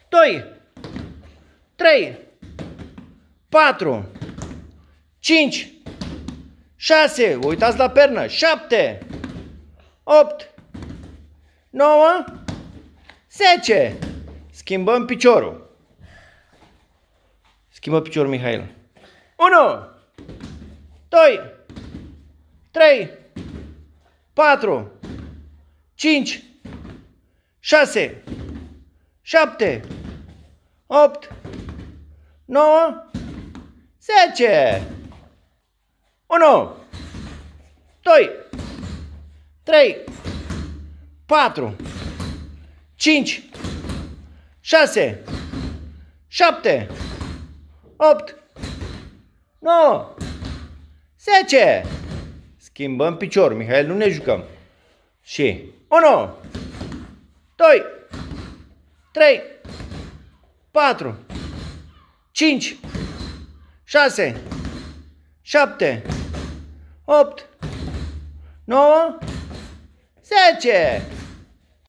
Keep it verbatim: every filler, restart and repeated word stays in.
doi, trei, patru, cinci, șase, uitați la pernă, șapte, opt, nouă, zece. Schimbăm piciorul. Schimbă piciorul, Mihail. unu, doi, trei, patru, cinci, șase, șapte, opt, nouă, zece. unu, doi, trei, patru, cinci, șase, șapte, opt, nouă, zece. Schimbăm piciorul, Mihail, nu ne jucăm. Și unu, doi, trei, patru, cinci, șase, șapte, opt, nouă, zece.